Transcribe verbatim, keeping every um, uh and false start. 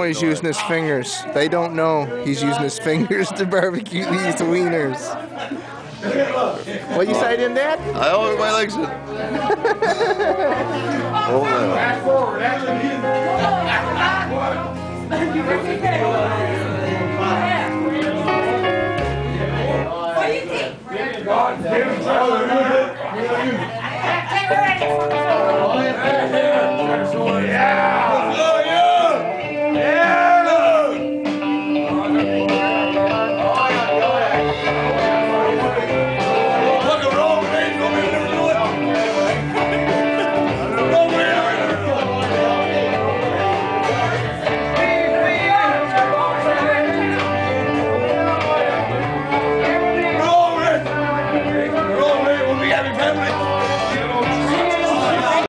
he's using his fingers. They don't know he's using his fingers to barbecue these wieners. What you say in that? I always my legs. Oh, no.